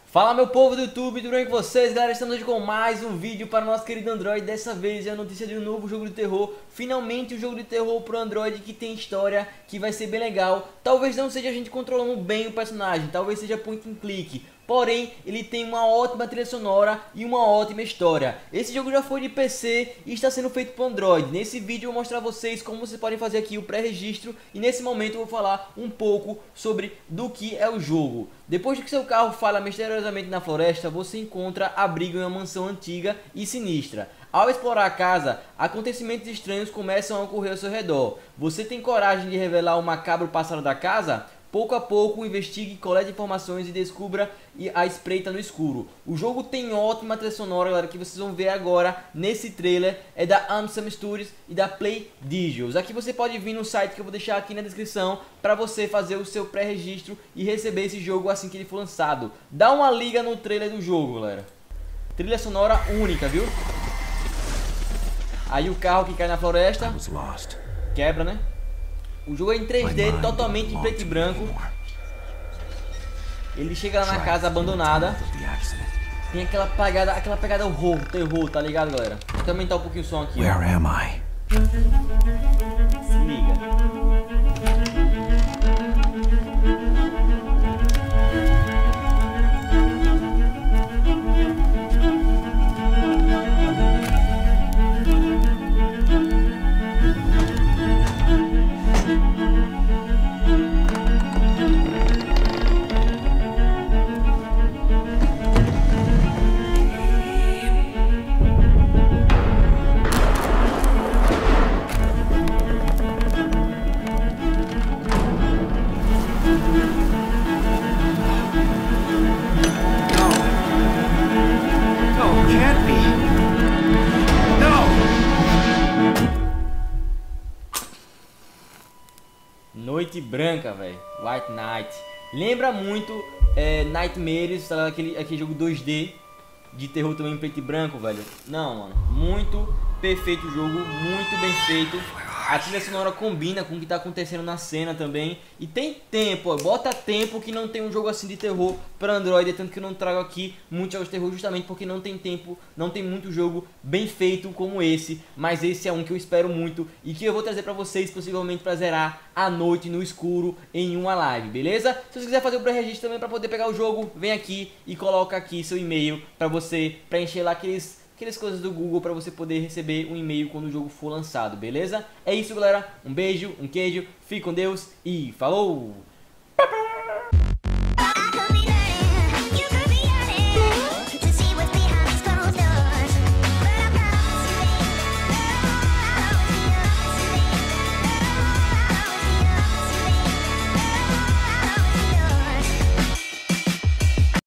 Fala meu povo do YouTube, tudo bem com vocês? Galera, estamos hoje com mais um vídeo para o nosso querido Android. Dessa vez é a notícia de um novo jogo de terror. Finalmente um jogo de terror pro Android que tem história, que vai ser bem legal. Talvez não seja a gente controlando bem o personagem, talvez seja point and click. Porém, ele tem uma ótima trilha sonora e uma ótima história. Esse jogo já foi de PC e está sendo feito para Android. Nesse vídeo eu vou mostrar a vocês como vocês podem fazer aqui o pré-registro. E nesse momento eu vou falar um pouco sobre do que é o jogo. Depois de que seu carro falha misteriosamente na floresta, você encontra abrigo em uma mansão antiga e sinistra. Ao explorar a casa, acontecimentos estranhos começam a ocorrer ao seu redor. Você tem coragem de revelar o macabro passado da casa? Pouco a pouco, investigue, colete informações e descubra a espreita no escuro. O jogo tem ótima trilha sonora, galera, que vocês vão ver agora nesse trailer. É da Amsam Studios e da Play Digitals. Aqui você pode vir no site que eu vou deixar aqui na descrição para você fazer o seu pré-registro e receber esse jogo assim que ele for lançado. Dá uma liga no trailer do jogo, galera. Trilha sonora única, viu? Aí o carro que cai na floresta quebra, né? O jogo é em 3D, totalmente em preto e branco. Ele chega lá na casa abandonada. Tem aquela pegada horror, terror, tá ligado, galera? Deixa eu aumentar um pouquinho o som aqui. Se liga. Noite branca, velho. White Night. Lembra muito Nightmares, tá? aquele jogo 2D de terror também em preto e branco, velho. Não, mano. Muito perfeito o jogo, muito bem feito. A trilha sonora combina com o que tá acontecendo na cena também. E tem tempo, ó, bota tempo que não tem um jogo assim de terror para Android. Tanto que eu não trago aqui muitos jogos de terror justamente porque não tem tempo, não tem muito jogo bem feito como esse. Mas esse é um que eu espero muito e que eu vou trazer para vocês possivelmente para zerar à noite no escuro em uma live, beleza? Se você quiser fazer o pré-registro também para poder pegar o jogo, vem aqui e coloca aqui seu e-mail para você preencher lá aquelas coisas do Google para você poder receber um e-mail quando o jogo for lançado, beleza? É isso, galera. Um beijo, um queijo, fique com Deus e falou!